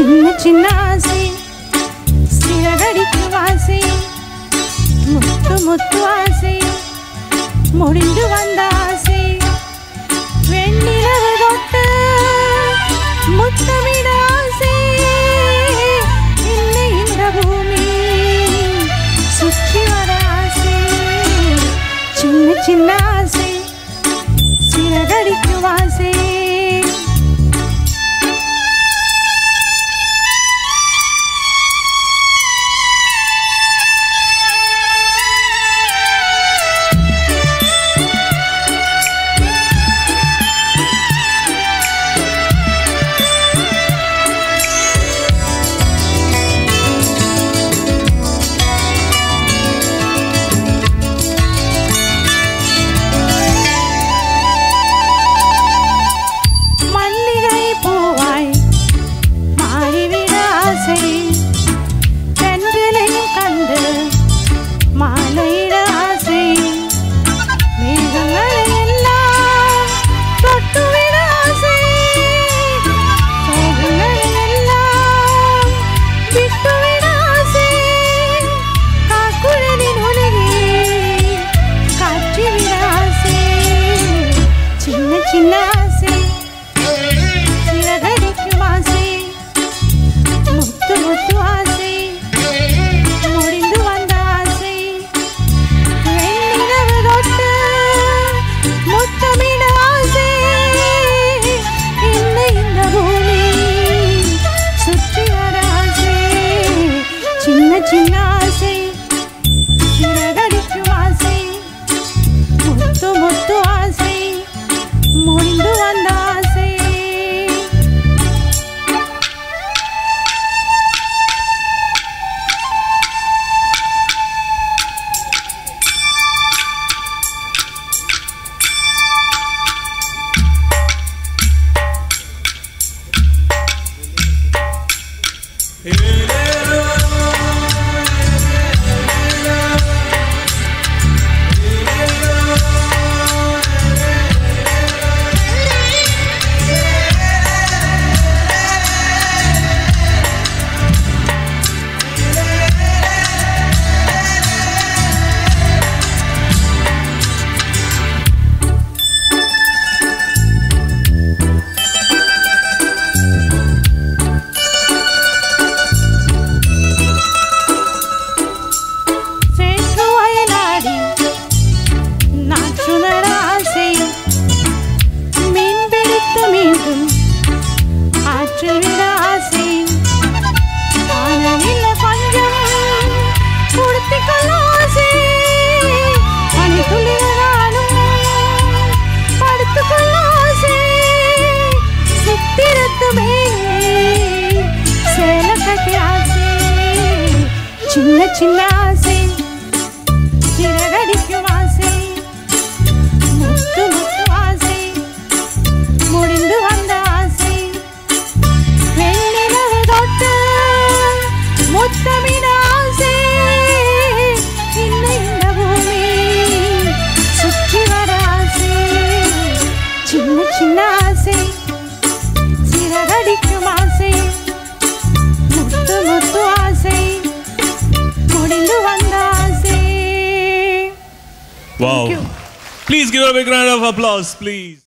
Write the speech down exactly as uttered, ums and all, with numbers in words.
சின்ன சின்ன ஆசை சிறகடிக்கும் ஆசை முத்து முத்து ஆசை முடிந்து வந்த ஆசை வெண்ணிலவு தொட்டு முத்தமிட ஆசை இல்லை இந்த பூமி சுற்றி வர ஆசை சின்ன சின்ன ஆசை சிறகடிக்கும் ஆசை சின்ன ஆசை சிறகடிக்கும் ஆசை முத்து முத்து ஆசை முடிந்து வந்த ஆசை வெண்ணிலவு தொட்டு முத்தமிட ஆசை இல்லை இந்த பூமி சுற்றி வர ஆசை சின்ன சின்ன ஆசை சிறகடிக்கும் ஆசை முத்து முத்து ஆசை முடிந்து வந்த ஆசை சின்ன சின்ன ஆசை சிறகடிக்கும் ஆசை முத்து முத்து ஆசை முடிந்து வந்த ஆசை வெண்ணிலவு தொட்டு முத்தமிட ஆசை இல்லை இந்த பூமி சுற்றி வர ஆசை சின்ன சின்ன ஆசை சிறகடிக்கும் ஆசை முத்து முத்து ஆசை முடிந்து வந்த ஆசை. Wow. Please give a big round of applause, please.